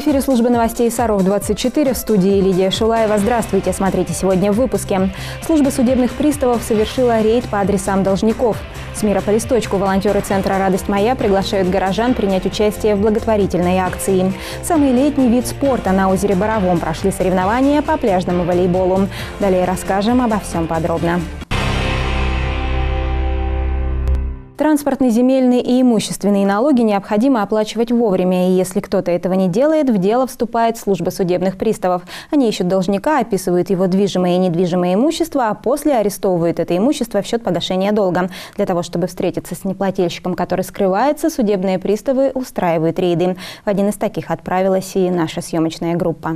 эфире службы новостей Саров-24, в студии Лидия Шулаева. Здравствуйте, смотрите сегодня в выпуске. Служба судебных приставов совершила рейд по адресам должников. С мира по листочку волонтеры Центра «Радость моя» приглашают горожан принять участие в благотворительной акции. Самый летний вид спорта на озере Боровом прошли соревнования по пляжному волейболу. Далее расскажем обо всем подробно. Транспортные, земельные и имущественные налоги необходимо оплачивать вовремя, и если кто-то этого не делает, в дело вступает служба судебных приставов. Они ищут должника, описывают его движимое и недвижимое имущество, а после арестовывают это имущество в счет погашения долга. Для того, чтобы встретиться с неплательщиком, который скрывается, судебные приставы устраивают рейды. В один из таких отправилась и наша съемочная группа.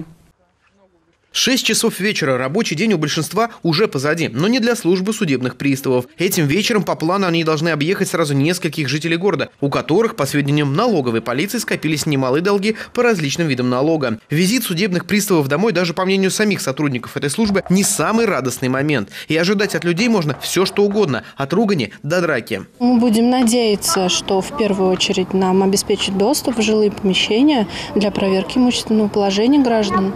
6 часов вечера. Рабочий день у большинства уже позади, но не для службы судебных приставов. Этим вечером по плану они должны объехать сразу нескольких жителей города, у которых, по сведениям налоговой полиции, скопились немалые долги по различным видам налога. Визит судебных приставов домой, даже по мнению самих сотрудников этой службы, не самый радостный момент. И ожидать от людей можно все, что угодно, от ругани до драки. Мы будем надеяться, что в первую очередь нам обеспечат доступ в жилые помещения для проверки имущественного положения граждан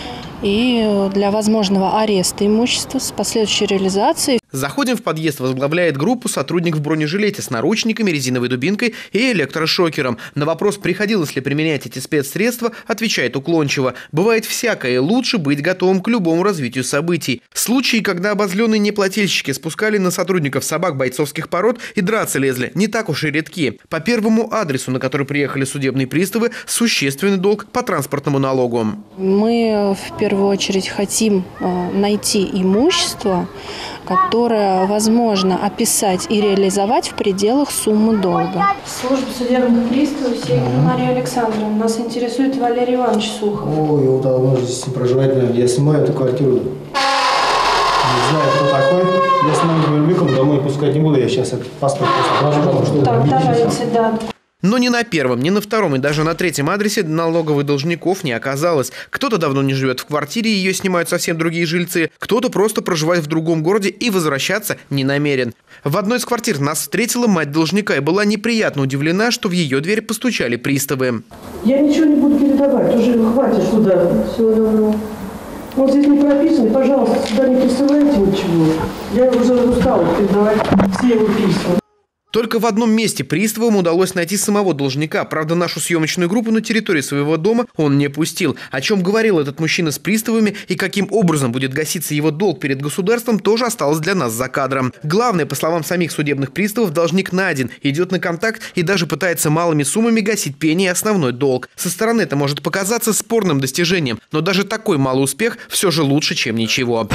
и для возможного ареста имущества с последующей реализацией. Заходим в подъезд, возглавляет группу сотрудник в бронежилете с наручниками, резиновой дубинкой и электрошокером. На вопрос, приходилось ли применять эти спецсредства, отвечает уклончиво. Бывает всякое, лучше быть готовым к любому развитию событий. Случаи, когда обозленные неплательщики спускали на сотрудников собак бойцовских пород и драться лезли, не так уж и редки. По первому адресу, на который приехали судебные приставы, существенный долг по транспортному налогу. Мы в первую очередь хотим найти имущество, которое возможно описать и реализовать в пределах суммы долга. Служба судебных приставов, Северная Мария Александровна. Нас интересует Валерий Иванович Сухов. Ой, его давно здесь не проживает. Я снимаю эту квартиру. Не знаю, кто такой. Я с моим любимым домой пускать не буду. Я сейчас этот паспорт просто положу, чтобы давайте, да. Но ни на первом, ни на втором и даже на третьем адресе налоговых должников не оказалось. Кто-то давно не живет в квартире, ее снимают совсем другие жильцы. Кто-то просто проживает в другом городе и возвращаться не намерен. В одной из квартир нас встретила мать должника и была неприятно удивлена, что в ее дверь постучали приставы. Я ничего не буду передавать, уже хватит сюда. Всего доброго. Вот здесь не прописано, пожалуйста, сюда не присылайте ничего. Я уже устала передавать все его письма. Только в одном месте приставам удалось найти самого должника. Правда, нашу съемочную группу на территории своего дома он не пустил. О чем говорил этот мужчина с приставами и каким образом будет гаситься его долг перед государством, тоже осталось для нас за кадром. Главное, по словам самих судебных приставов, должник найден, идет на контакт и даже пытается малыми суммами гасить пени и основной долг. Со стороны это может показаться спорным достижением, но даже такой малый успех все же лучше, чем ничего.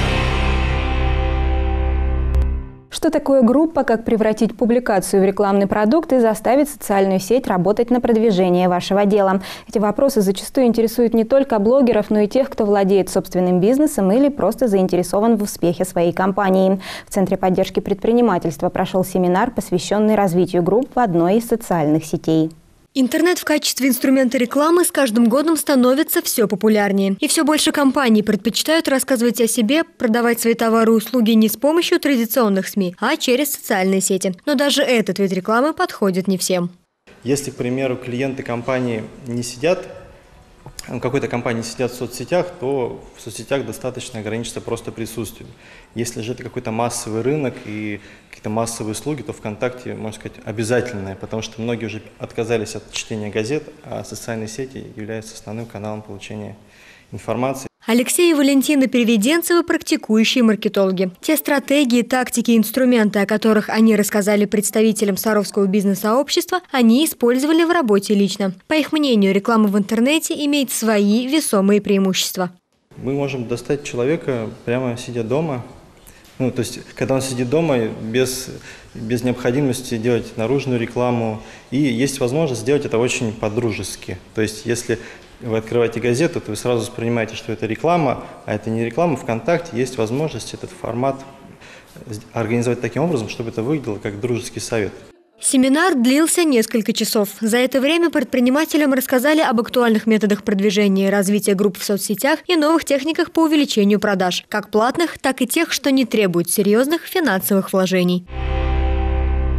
Что такое группа, как превратить публикацию в рекламный продукт и заставить социальную сеть работать на продвижение вашего дела? Эти вопросы зачастую интересуют не только блогеров, но и тех, кто владеет собственным бизнесом или просто заинтересован в успехе своей компании. В Центре поддержки предпринимательства прошел семинар, посвященный развитию групп в одной из социальных сетей. Интернет в качестве инструмента рекламы с каждым годом становится все популярнее. И все больше компаний предпочитают рассказывать о себе, продавать свои товары и услуги не с помощью традиционных СМИ, а через социальные сети. Но даже этот вид рекламы подходит не всем. Если, к примеру, клиенты компании не сидят, какой-то компании сидят в соцсетях, то в соцсетях достаточно ограничиться просто присутствием. Если же это какой-то массовый рынок и какие-то массовые услуги, то ВКонтакте, можно сказать, обязательное, потому что многие уже отказались от чтения газет, а социальные сети являются основным каналом получения информации. Алексей и Валентина Переведенцевы – практикующие маркетологи. Те стратегии, тактики и инструменты, о которых они рассказали представителям Саровского бизнес-сообщества, они использовали в работе лично. По их мнению, реклама в интернете имеет свои весомые преимущества. Мы можем достать человека прямо сидя дома. То есть, когда он сидит дома, без необходимости делать наружную рекламу. И есть возможность сделать это очень по-дружески. То есть, если вы открываете газету, то вы сразу воспринимаете, что это реклама, а это не реклама. ВКонтакте есть возможность этот формат организовать таким образом, чтобы это выглядело как дружеский совет. Семинар длился несколько часов. За это время предпринимателям рассказали об актуальных методах продвижения и развития групп в соцсетях и новых техниках по увеличению продаж, как платных, так и тех, что не требуют серьезных финансовых вложений.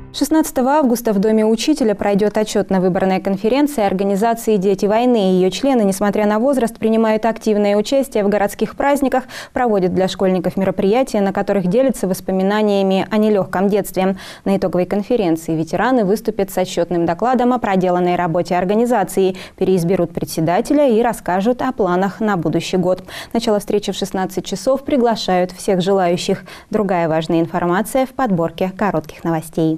16 августа в Доме учителя пройдет отчетно-выборная конференция организации «Дети войны». Ее члены, несмотря на возраст, принимают активное участие в городских праздниках, проводят для школьников мероприятия, на которых делятся воспоминаниями о нелегком детстве. На итоговой конференции ветераны выступят с отчетным докладом о проделанной работе организации, переизберут председателя и расскажут о планах на будущий год. Начало встречи в 16 часов. Приглашают всех желающих. Другая важная информация в подборке коротких новостей.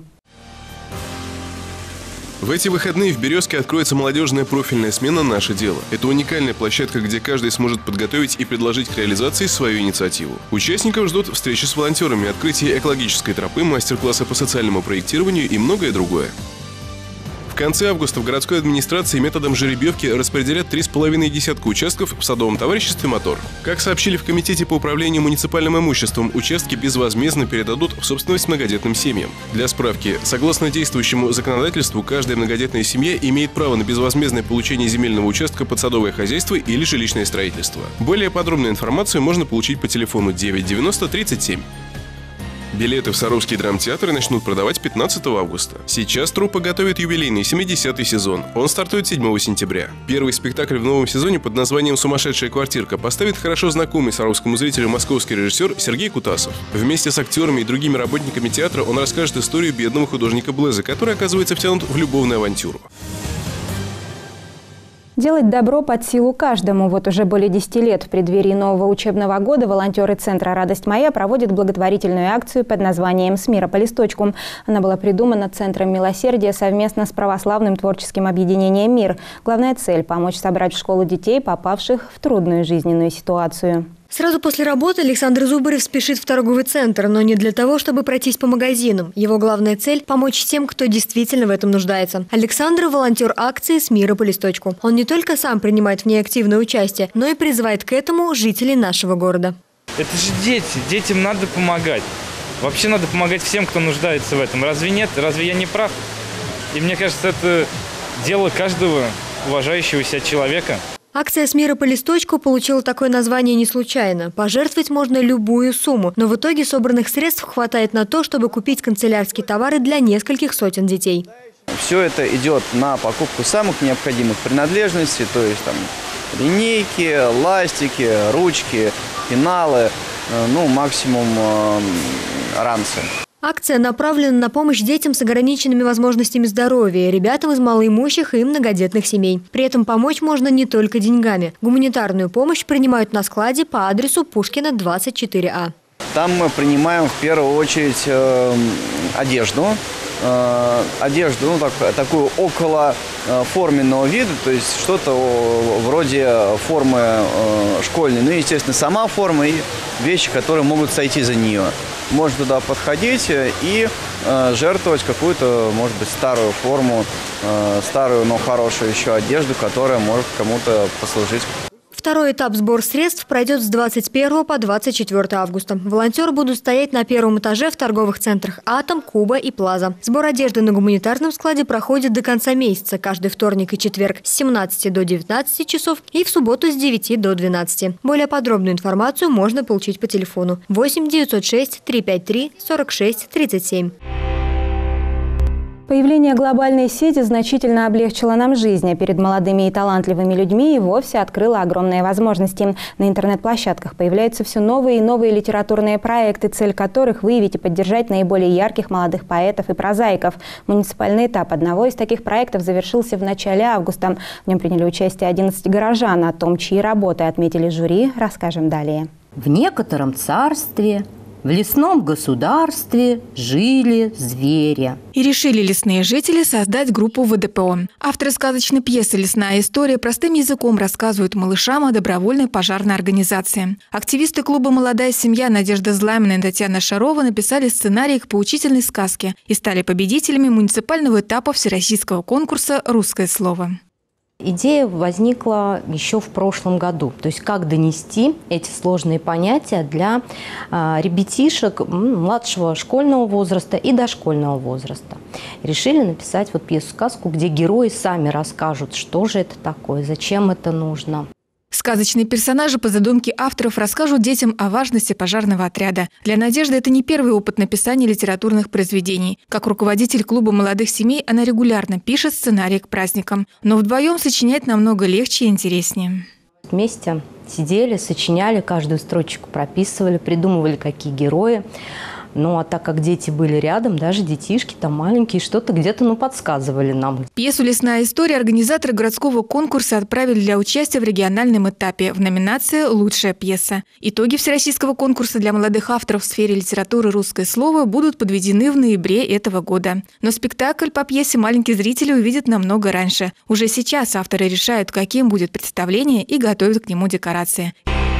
В эти выходные в «Березке» откроется молодежная профильная смена «Наше дело». Это уникальная площадка, где каждый сможет подготовить и предложить к реализации свою инициативу. Участников ждут встречи с волонтерами, открытие экологической тропы, мастер-классы по социальному проектированию и многое другое. В конце августа в городской администрации методом жеребьевки распределят 3,5 десятка участков в садовом товариществе «Мотор». Как сообщили в Комитете по управлению муниципальным имуществом, участки безвозмездно передадут в собственность многодетным семьям. Для справки, согласно действующему законодательству, каждая многодетная семья имеет право на безвозмездное получение земельного участка под садовое хозяйство или жилищное строительство. Более подробную информацию можно получить по телефону 9 90 37. Билеты в Саровский драмтеатр начнут продавать 15 августа. Сейчас труппа готовит юбилейный 70-й сезон. Он стартует 7 сентября. Первый спектакль в новом сезоне под названием «Сумасшедшая квартирка» поставит хорошо знакомый саровскому зрителю московский режиссер Сергей Кутасов. Вместе с актерами и другими работниками театра он расскажет историю бедного художника Блеза, который оказывается втянут в любовную авантюру. Делать добро под силу каждому. Вот уже более 10 лет в преддверии нового учебного года волонтеры Центра «Радость моя» проводят благотворительную акцию под названием «С мира по листочку». Она была придумана Центром милосердия совместно с православным творческим объединением «Мир». Главная цель – помочь собрать в школу детей, попавших в трудную жизненную ситуацию. Сразу после работы Александр Зубарев спешит в торговый центр, но не для того, чтобы пройтись по магазинам. Его главная цель – помочь тем, кто действительно в этом нуждается. Александр – волонтер акции «С мира по листочку». Он не только сам принимает в ней активное участие, но и призывает к этому жителей нашего города. Это же дети, детям надо помогать. Вообще надо помогать всем, кто нуждается в этом. Разве нет? Разве я не прав? И мне кажется, это дело каждого уважающего себя человека. Акция «С мира по листочку» получила такое название не случайно. Пожертвовать можно любую сумму, но в итоге собранных средств хватает на то, чтобы купить канцелярские товары для нескольких сотен детей. Все это идет на покупку самых необходимых принадлежностей, то есть там линейки, ластики, ручки, пеналы, ну максимум ранцы. Акция направлена на помощь детям с ограниченными возможностями здоровья, ребятам из малоимущих и многодетных семей. При этом помочь можно не только деньгами. Гуманитарную помощь принимают на складе по адресу Пушкина, 24А. Там мы принимаем в первую очередь одежду. Одежду, ну, такую около форменного вида, то есть что-то вроде формы школьной. Ну, естественно, сама форма и вещи, которые могут сойти за нее. Можно туда подходить и жертвовать какую-то, может быть, старую форму, старую, но хорошую еще одежду, которая может кому-то послужить. Второй этап сбора средств пройдет с 21 по 24 августа. Волонтеры будут стоять на первом этаже в торговых центрах «Атом», «Куба» и «Плаза». Сбор одежды на гуманитарном складе проходит до конца месяца, каждый вторник и четверг с 17 до 19 часов и в субботу с 9 до 12. Более подробную информацию можно получить по телефону 8 906 353 46 37. Появление глобальной сети значительно облегчило нам жизнь, а перед молодыми и талантливыми людьми и вовсе открыло огромные возможности. На интернет-площадках появляются все новые и новые литературные проекты, цель которых – выявить и поддержать наиболее ярких молодых поэтов и прозаиков. Муниципальный этап одного из таких проектов завершился в начале августа. В нем приняли участие 11 горожан. О том, чьи работы отметили жюри, расскажем далее. В некотором царстве, в лесном государстве жили звери. И решили лесные жители создать группу ВДПО. Авторы сказочной пьесы «Лесная история» простым языком рассказывают малышам о добровольной пожарной организации. Активисты клуба «Молодая семья» Надежда Зламина и Татьяна Шарова написали сценарий к поучительной сказке и стали победителями муниципального этапа всероссийского конкурса «Русское слово». Идея возникла еще в прошлом году. То есть как донести эти сложные понятия для ребятишек младшего школьного возраста и дошкольного возраста. Решили написать вот пьесу-сказку, где герои сами расскажут, что же это такое, зачем это нужно. Сказочные персонажи по задумке авторов расскажут детям о важности пожарного отряда. Для Надежды это не первый опыт написания литературных произведений. Как руководитель клуба молодых семей она регулярно пишет сценарии к праздникам. Но вдвоем сочинять намного легче и интереснее. Вместе сидели, сочиняли, каждую строчку прописывали, придумывали, какие герои. Ну, а так как дети были рядом, даже детишки там маленькие, что-то где-то подсказывали нам. Пьесу «Лесная история» организаторы городского конкурса отправили для участия в региональном этапе в номинации «Лучшая пьеса». Итоги всероссийского конкурса для молодых авторов в сфере литературы «Русское слово» будут подведены в ноябре этого года. Но спектакль по пьесе маленькие зрители увидят намного раньше. Уже сейчас авторы решают, каким будет представление, и готовят к нему декорации.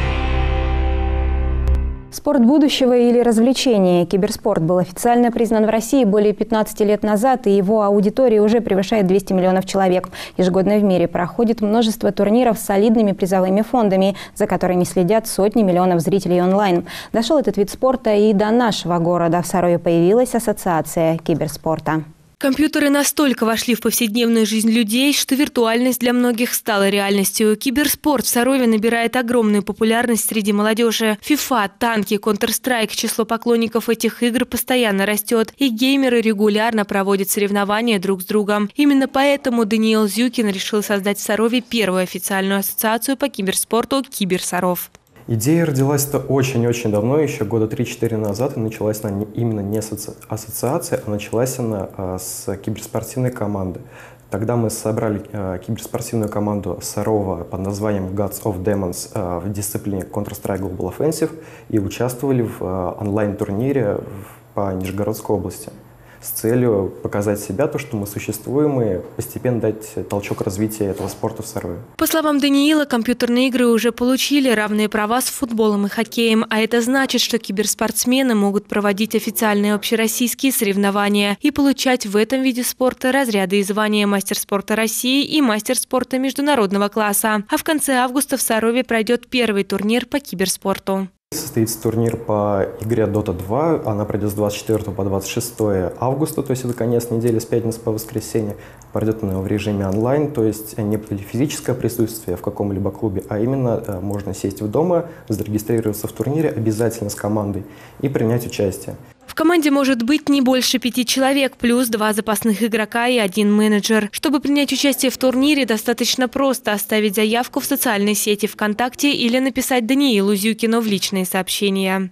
Спорт будущего или развлечение. Киберспорт был официально признан в России более 15 лет назад, и его аудитория уже превышает 200 миллионов человек. Ежегодно в мире проходит множество турниров с солидными призовыми фондами, за которыми следят сотни миллионов зрителей онлайн. Дошел этот вид спорта и до нашего города. В Сарове появилась ассоциация киберспорта. Компьютеры настолько вошли в повседневную жизнь людей, что виртуальность для многих стала реальностью. Киберспорт в Сарове набирает огромную популярность среди молодежи. FIFA, танки, Counter-Strike, число поклонников этих игр постоянно растет, и геймеры регулярно проводят соревнования друг с другом. Именно поэтому Даниил Зюкин решил создать в Сарове первую официальную ассоциацию по киберспорту «Киберсаров». Идея родилась-то очень-очень давно, еще года 3-4 назад, и началась она именно не с ассоциации, а началась она с киберспортивной команды. Тогда мы собрали киберспортивную команду Сарова под названием Gods of Demons в дисциплине Counter-Strike Global Offensive и участвовали в онлайн-турнире по Нижегородской области с целью показать себя, то, что мы существуем, и постепенно дать толчок развития этого спорта в Сарове. По словам Даниила, компьютерные игры уже получили равные права с футболом и хоккеем, а это значит, что киберспортсмены могут проводить официальные общероссийские соревнования и получать в этом виде спорта разряды и звания мастер спорта России и мастер спорта международного класса. А в конце августа в Сарове пройдет первый турнир по киберспорту. Состоится турнир по игре Dota 2, она пройдет с 24 по 26 августа, то есть это конец недели с пятницы по воскресенье. Пройдет она в режиме онлайн, то есть не физическое присутствие в каком-либо клубе, а именно можно сесть в дома, зарегистрироваться в турнире обязательно с командой и принять участие. В команде может быть не больше 5 человек, плюс 2 запасных игрока и 1 менеджер. Чтобы принять участие в турнире, достаточно просто оставить заявку в социальной сети ВКонтакте или написать Даниилу Зюкину в личные сообщения.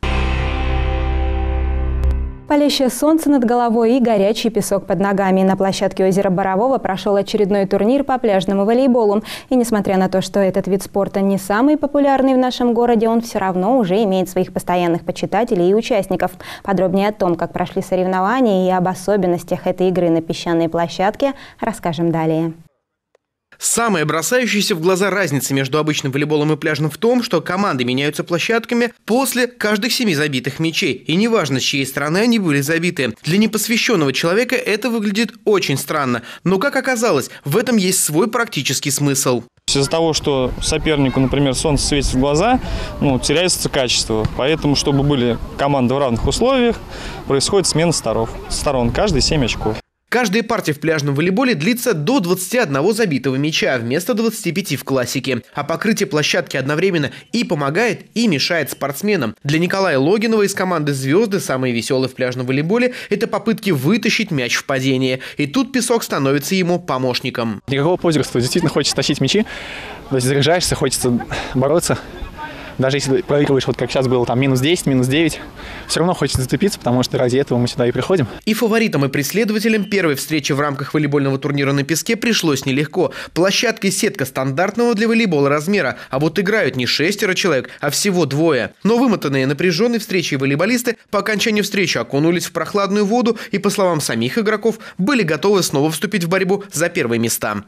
Палящее солнце над головой и горячий песок под ногами. На площадке озера Борового прошел очередной турнир по пляжному волейболу. И несмотря на то, что этот вид спорта не самый популярный в нашем городе, он все равно уже имеет своих постоянных почитателей и участников. Подробнее о том, как прошли соревнования и об особенностях этой игры на песчаной площадке, расскажем далее. Самая бросающаяся в глаза разница между обычным волейболом и пляжным в том, что команды меняются площадками после каждых 7 забитых мячей. И неважно, с чьей стороны они были забиты. Для непосвященного человека это выглядит очень странно. Но, как оказалось, в этом есть свой практический смысл. Из-за того, что сопернику, например, солнце светит в глаза, теряется качество. Поэтому, чтобы были команды в равных условиях, происходит смена сторон. Каждый 7 очков. Каждая партия в пляжном волейболе длится до 21 забитого мяча вместо 25 в классике. А покрытие площадки одновременно и помогает, и мешает спортсменам. Для Николая Логинова из команды «Звезды» самые веселые в пляжном волейболе – это попытки вытащить мяч в падение. И тут песок становится ему помощником. Никакого возраста. Действительно хочется тащить мячи. То есть заряжаешься, хочется бороться. Даже если проигрываешь, вот как сейчас было, там минус 10, минус 9, все равно хочется зацепиться, потому что ради этого мы сюда и приходим. И фаворитам, и преследователям первой встречи в рамках волейбольного турнира на песке пришлось нелегко. Площадка и сетка стандартного для волейбола размера, а вот играют не 6 человек, а всего 2. Но вымотанные напряженной встречей волейболисты по окончанию встречи окунулись в прохладную воду и, по словам самих игроков, были готовы снова вступить в борьбу за первые места.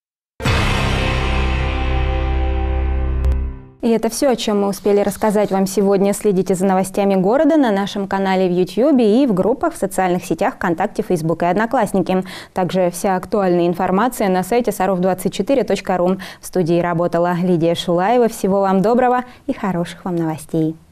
И это все, о чем мы успели рассказать вам сегодня. Следите за новостями города на нашем канале в YouTube и в группах в социальных сетях ВКонтакте, Facebook и Одноклассники. Также вся актуальная информация на сайте sarov24.ru. В студии работала Лидия Шулаева. Всего вам доброго и хороших вам новостей.